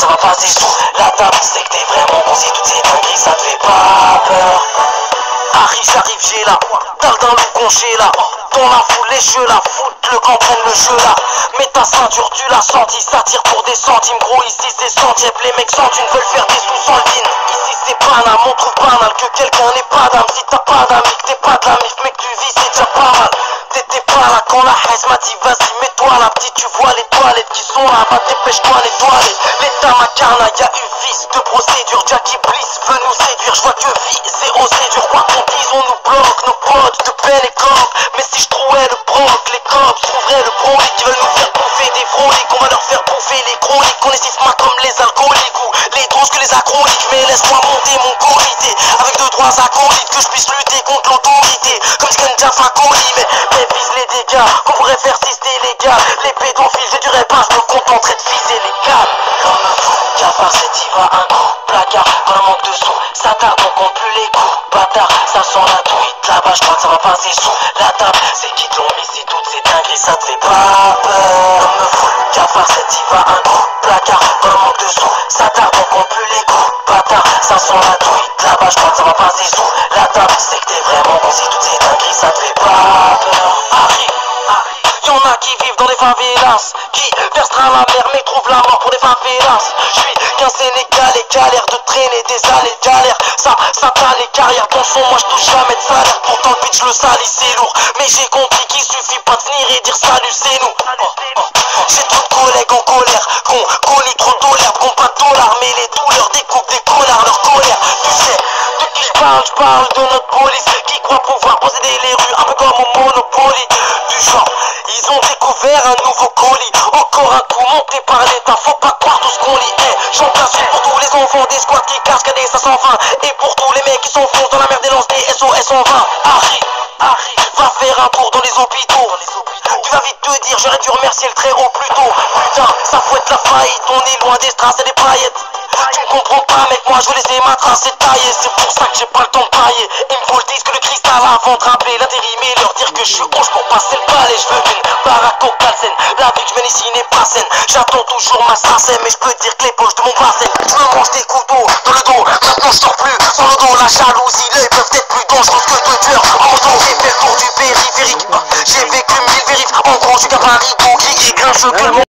ça va passer sous la table. C'est que t'es vraiment bon si toutes ces dingueries ça te fait pas peur. Harry j'arrive, j'ai la dalle d'un loup congé là. Dans la foule, les jeux là, fout le camp, prenne le jeu là. Mets ta ceinture, tu l'as senti, ça tire pour des centimes. Gros, ici c'est centième, les mecs sentent, une veulent faire des sous sans le din. Ici c'est banal, on trouve banal que quelqu'un n'est pas d'âme. Si t'as pas d'amis, que t'es pas de la mif, mec tu vis, c'est déjà pas mal. T'étais pas là quand la haine m'a dit vas-y mets-toi la petite, tu vois les toilettes qui sont là, bah dépêche-toi les toilettes. L'état macarna, y'a eu vice de procédure, Jackie Bliss veut nous séduire, je vois que vie, zéro c'est dur, quoi qu'on dise on nous bloque, nos potes de peine et copes. Mais si je trouvais le broc, les cops trouveraient le brolic, qui veulent nous faire bouffer des froliques, on va leur faire bouffer les chroniques, on les sisma comme les alcooliques ou les doses que les acroniques. Mais laisse-moi monter mon comité avec 2-3 acolytes, que je puisse lutter contre l'autorité comme Skenja Fakoli. Mais vise les dégâts, qu'on pourrait faire si c'était légal. Les pédophiles, je dirais pas, je me contenterais de viser les câbles. L'homme fou, cafard, c'est y va un coup. Placard, quand on manque de sous, ça tarde, on compte plus les coups. Bâtard, ça sent la douille, là-bas, je crois que ça va passer sous la table. C'est qui te l'ont mis, si toutes ces dingueries, ça te fait pas peur. L'homme fou, cafard, c'est y va un coup. Placard, quand on manque de sous, ça tarde, on compte plus les coups. Bâtard, ça sent la douille, là-bas, je crois que ça va passer sous la table. C'est que t'es vraiment bon, si toutes ces dingueries, ça te fait pas peur. Arrive. Y'en a qui vivent dans des favelas, qui versera la mer mais trouvent la mort pour des favelas. Je suis qu'un Sénégalais galère de traîner des années de galère. Ça t'a les carrières dans le son, moi je touche jamais de salaire. Pourtant le bitch le salit c'est lourd, mais j'ai compris qu'il suffit pas de venir et dire salut c'est nous. J'ai trop de collègues en colère, qu'on connu trop de dollars, qu'on pas de dollars, mais les douleurs découpent des connards, leur colère. Tu sais de qui je parle de notre police qui croit pouvoir posséder les rues un peu comme au Monopoly. Du genre, ils ont découvert un nouveau colis, encore un coup monté par l'état, faut pas croire tout ce qu'on lit. J'en place une pour tous les enfants des squats qui cascadent ça sans fin, et pour tous les mecs qui s'enfoncent dans la merde et lancent des SOS en vain. Harry, va faire un tour dans les hôpitaux. Tu vas vite te dire, j'aurais dû remercier le très haut plus tôt. Putain, ça fouette la faillite, on est loin des strass et des paillettes. Tu me comprends pas mec, moi je veux laisser ma trace étaillée. C'est pour ça que j'ai pas le temps de pailler. Il me faut le disque, le cristal avant de rappeler l'intérim et leur dire que je suis honche pour passer le balai. Je veux une baraque au calcène, la vie que je mène ici n'est pas saine. J'attends toujours ma sarcème, mais je peux te dire que les poches de mon bassin, je me mange des couteaux dans le dos. Maintenant je sors plus sans le dos, la jalousie, l'œil peuvent être plus dangereux que deux tueurs en moto. J'ai fait le tour du périphérique, j'ai vécu 1000 vérifs. En gros je suis qu'un parigo qui grince que le monde.